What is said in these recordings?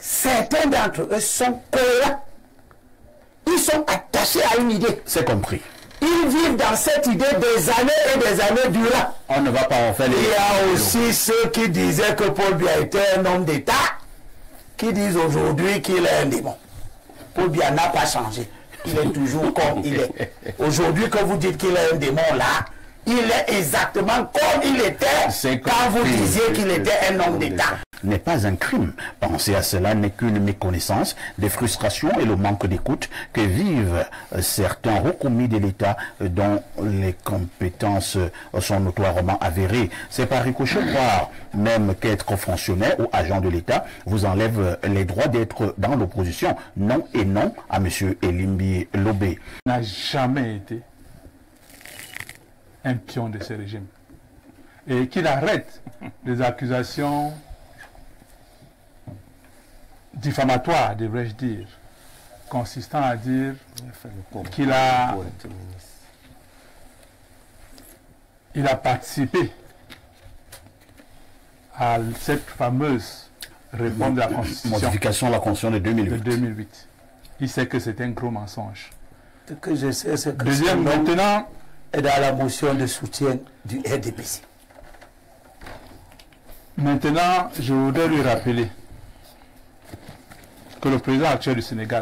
certains d'entre eux sont cohérents. Ils sont attachés à une idée. C'est compris. Ils vivent dans cette idée des années et des années durant. On ne va pas en faire les... Il y a aussi ceux qui disaient que Paul Biya était un homme d'État, qui disent aujourd'hui qu'il est un démon. Paul Biya n'a pas changé. Il est toujours comme il est. Aujourd'hui, que vous dites qu'il est un démon là, il est exactement comme il était quand vous disiez qu'il était un homme d'État. N'est pas un crime. Penser à cela n'est qu'une méconnaissance des frustrations et le manque d'écoute que vivent certains recommis de l'État dont les compétences sont notoirement avérées. C'est par ricochet croire même qu'être fonctionnaire ou agent de l'État vous enlève les droits d'être dans l'opposition. Non et non à M. Elimbi Lobé. N'a jamais été un pion de ce régime. Et qu'il arrête les accusations diffamatoire, devrais-je dire, consistant à dire qu'il a participé à cette fameuse réforme de la Constitution. Modification de la Constitution de 2008. Il sait que c'est un gros mensonge. Ce que je sais, c'est que deuxième, maintenant, est dans la motion de soutien du RDPC. Maintenant, je voudrais lui rappeler que le président actuel du Sénégal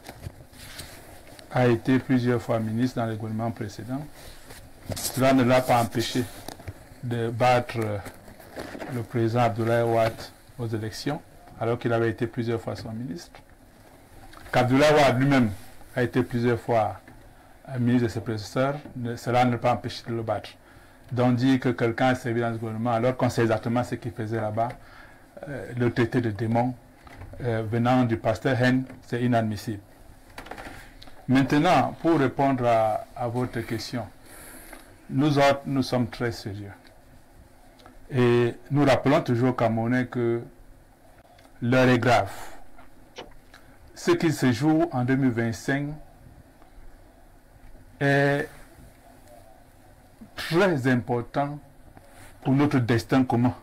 a été plusieurs fois ministre dans le gouvernement précédent. Cela ne l'a pas empêché de battre le président Abdoulaye Wade aux élections, alors qu'il avait été plusieurs fois son ministre. Qu'Abdoulaye Wade lui-même a été plusieurs fois ministre de ses prédécesseurs, cela ne l'a pas empêché de le battre. Donc dire que quelqu'un a servi dans ce gouvernement, alors qu'on sait exactement ce qu'il faisait là-bas, le traité de démon, venant du pasteur Hen, c'est inadmissible. Maintenant, pour répondre à votre question, nous autres, nous sommes très sérieux. Et nous rappelons toujours aux Camerounais que l'heure est grave. Ce qui se joue en 2025 est très important pour notre destin commun.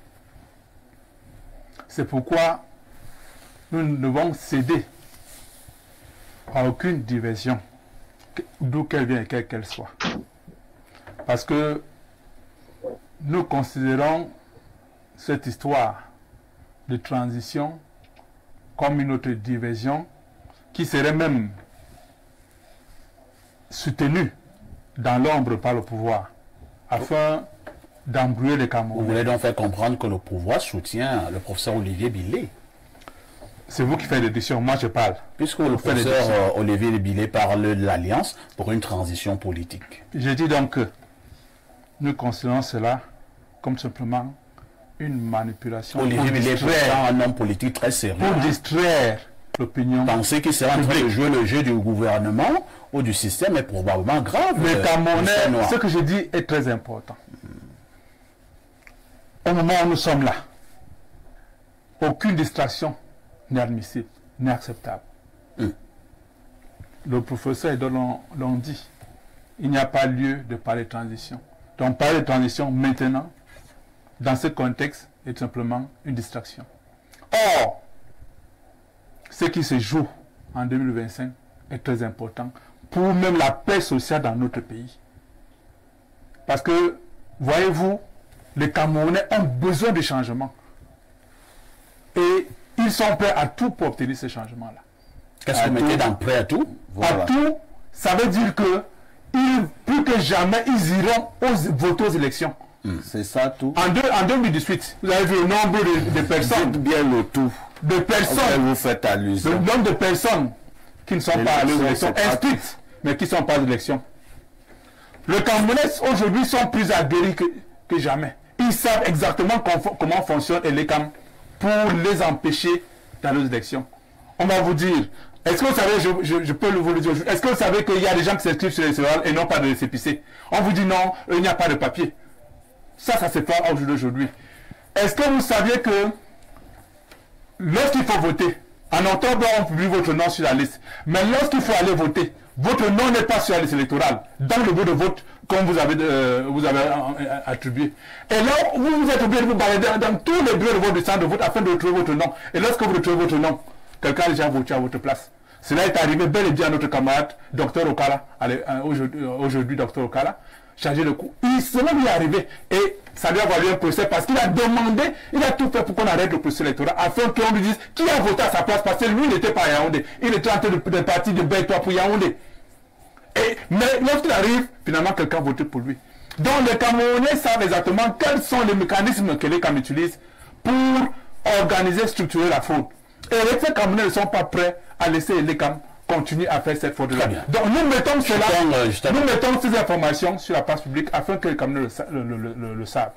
C'est pourquoi nous ne devons céder à aucune diversion, d'où qu'elle vienne et quelle qu'elle soit. Parce que nous considérons cette histoire de transition comme une autre diversion qui serait même soutenue dans l'ombre par le pouvoir, afin d'embrouiller les Camerounais. Vous voulez donc faire comprendre que le pouvoir soutient le professeur Olivier Billet? C'est vous qui faites des décisions, moi je parle. Puisque le professeur Olivier Billet parle de l'Alliance pour une transition politique. Je dis donc que nous considérons cela comme simplement une manipulation. Olivier Billet est un homme politique très sérieux. Pour distraire l'opinion. Penser qu'il sera en train de jouer le jeu du gouvernement ou du système est probablement grave. Le Camerounais, ce que je dis est très important. Au moment où nous sommes là, aucune distraction n'est admissible, n'est acceptable. Le professeur et d'autres l'ont dit. Il n'y a pas lieu de parler de transition. Donc parler de transition maintenant, dans ce contexte, est simplement une distraction. Or, ce qui se joue en 2025 est très important pour même la paix sociale dans notre pays. Parce que, voyez-vous, les Camerounais ont besoin de changements. Et ils sont prêts à tout pour obtenir ces changements-là. Qu'est-ce que vous mettez dans prêt à tout? Voilà. À tout, ça veut dire que plus que jamais, ils iront voter aux élections. C'est ça tout. En 2018, vous avez vu le nombre de personnes. Dites bien le tout. De personnes. Vous faites allusion. Le nombre de personnes qui ne sont pas allées aux élections, inscrites, mais qui ne sont pas aux élections. Les Camerounais aujourd'hui sont plus aguerris que jamais. Ils savent exactement comment fonctionne l'ECAM pour les empêcher d'aller aux élections. On va vous dire, est-ce que vous savez, je peux vous le dire, est-ce que vous savez qu'il y a des gens qui s'inscrivent sur l'électoral et non pas de récépissé? On vous dit non, il n'y a pas de papier. Ça se fait au jour d'aujourd'hui. Est-ce que vous saviez que lorsqu'il faut voter, en octobre, on publie votre nom sur la liste, mais lorsqu'il faut aller voter, votre nom n'est pas sur la liste électorale, dans le bureau de vote qu'on vous avez attribué. Et là, vous êtes obligé de vous balader dans tous les bureaux de vote du centre de vote afin de retrouver votre nom. Et lorsque vous retrouvez votre nom, quelqu'un a déjà voté à votre place. Cela est arrivé bel et bien à notre camarade, Dr Okala, aujourd'hui Dr Okala, chargé de coup. Cela lui est arrivé et ça lui a valu un procès parce qu'il a demandé, il a tout fait pour qu'on arrête le procès électoral afin qu'on lui dise qui a voté à sa place parce que lui il n'était pas à Yaoundé. Il était en train de partir de Bétois pour Yaoundé. Mais lorsqu'il arrive, finalement quelqu'un a voté pour lui. Donc les Camerounais savent exactement quels sont les mécanismes que les CAM utilisent pour organiser, structurer la fraude. Et les Camerounais ne sont pas prêts à laisser les CAM continuer à faire cette fraude-là. Donc nous mettons cela, nous mettons ces informations sur la place publique afin que les Camerounais le savent.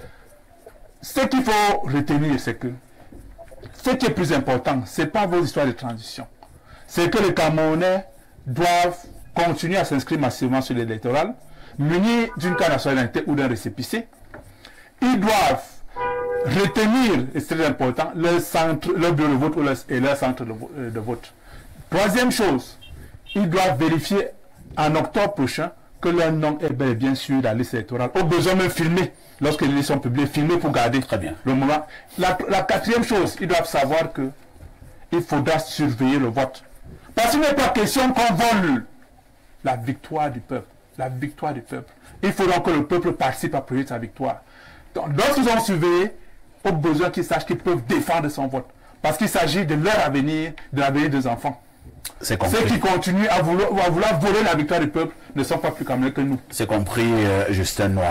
Ce qu'il faut retenir, c'est que ce qui est plus important, ce n'est pas vos histoires de transition. C'est que les Camerounais doivent continuer à s'inscrire massivement sur l'électoral, munis d'une carte de nationalité ou d'un récépissé. Ils doivent retenir, et c'est très important, leur bureau de vote et leur centre de vote. Troisième chose, ils doivent vérifier en octobre prochain que leur nom est bel et bien sur la liste électorale. Au besoin même filmer, lorsque les listes sont publiées, filmer pour garder Très bien. le moment. La quatrième chose, ils doivent savoir que il faudra surveiller le vote. Parce qu'il n'est pas question qu'on vole la victoire du peuple. La victoire du peuple. Il faudra que le peuple participe à produire sa victoire. Donc, lorsqu'ils ont surveillé, au besoin qu'ils sachent qu'ils peuvent défendre son vote. Parce qu'il s'agit de leur avenir, de l'avenir des enfants. Ceux qui continuent à vouloir voler la victoire du peuple ne sont pas plus caméras que nous. C'est compris, Justin Noir.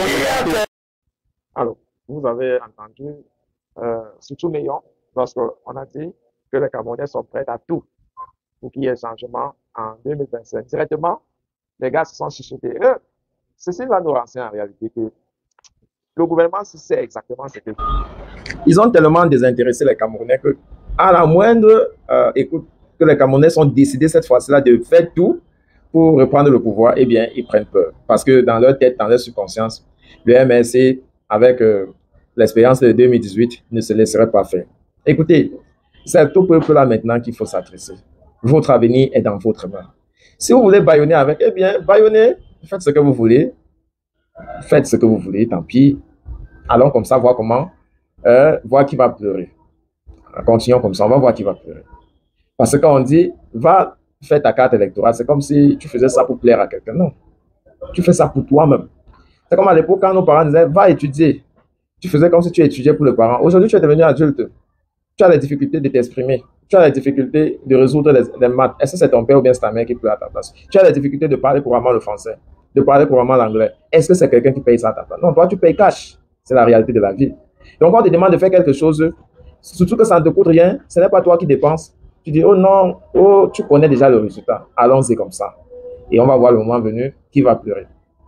Alors, vous avez entendu, surtout Néon, lorsqu'on a dit que les Camerounais sont prêts à tout pour qu'il y ait changement en 2025. Directement, les gars se sont chuchotés. Ceci va nous renseigner en réalité que le gouvernement sait exactement ce que ils ont tellement désintéressé les Camerounais que, à la moindre écoute, que les Camerounais sont décidés cette fois-ci-là de faire tout pour reprendre le pouvoir, eh bien, ils prennent peur. Parce que dans leur tête, dans leur subconscience, le MRC, avec l'expérience de 2018, ne se laisserait pas faire. Écoutez, c'est au peuple-là maintenant qu'il faut s'adresser. Votre avenir est dans votre main. Si vous voulez bâillonner avec, eh bien, bâillonnez, faites ce que vous voulez. Faites ce que vous voulez, tant pis. Allons comme ça, voir comment, voir qui va pleurer. Continuons comme ça, on va voir qui va pleurer. Parce que quand on dit, va faire ta carte électorale, c'est comme si tu faisais ça pour plaire à quelqu'un. Non. Tu fais ça pour toi-même. C'est comme à l'époque, quand nos parents disaient, va étudier. Tu faisais comme si tu étudiais pour le parent. Aujourd'hui, tu es devenu adulte. Tu as la difficulté de t'exprimer. Tu as la difficulté de résoudre les maths. Est-ce que c'est ton père ou bien c'est ta mère qui pleure à ta place? Tu as la difficulté de parler couramment le français, de parler couramment l'anglais. Est-ce que c'est quelqu'un qui paye ça à ta place? Non, toi, tu payes cash. C'est la réalité de la vie. Donc, on te demande de faire quelque chose, surtout que ça ne te coûte rien, ce n'est pas toi qui dépenses. Tu dis, oh non, oh, tu connais déjà le résultat. Allons-y comme ça. Et on va voir le moment venu qui va pleurer.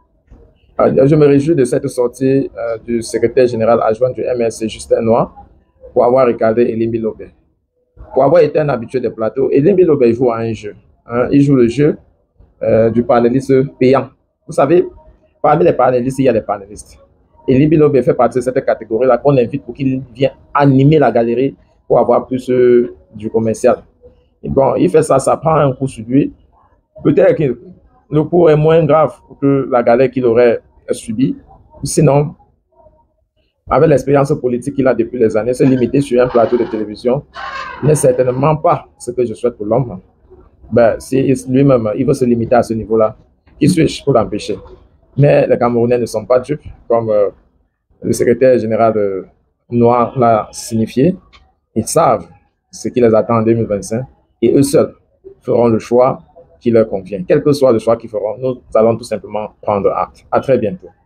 Je me réjouis de cette sortie du secrétaire général adjoint du MRC, Justin Noir, pour avoir regardé Elimbi Lobé. Pour avoir été un habitué des plateaux, Elimbi Lobé joue à un jeu. Il joue le jeu du panéliste payant. Vous savez, parmi les panélistes, il y a des panélistes. Elimbi Lobé fait partie de cette catégorie-là qu'on invite pour qu'il vienne animer la galerie pour avoir plus du commercial. Et bon, il fait ça, ça prend un coup sur lui. Peut-être que le coup est moins grave que la galère qu'il aurait subie. Sinon, avec l'expérience politique qu'il a depuis les années, se limiter sur un plateau de télévision n'est certainement pas ce que je souhaite pour l'homme. Ben, si lui-même, il veut se limiter à ce niveau-là, qui suis-je pour l'empêcher? Mais les Camerounais ne sont pas dupes, comme le secrétaire général Noir l'a signifié. Ils savent ce qui les attend en 2025 et eux seuls feront le choix qui leur convient. Quel que soit le choix qu'ils feront, nous allons tout simplement prendre acte. À très bientôt.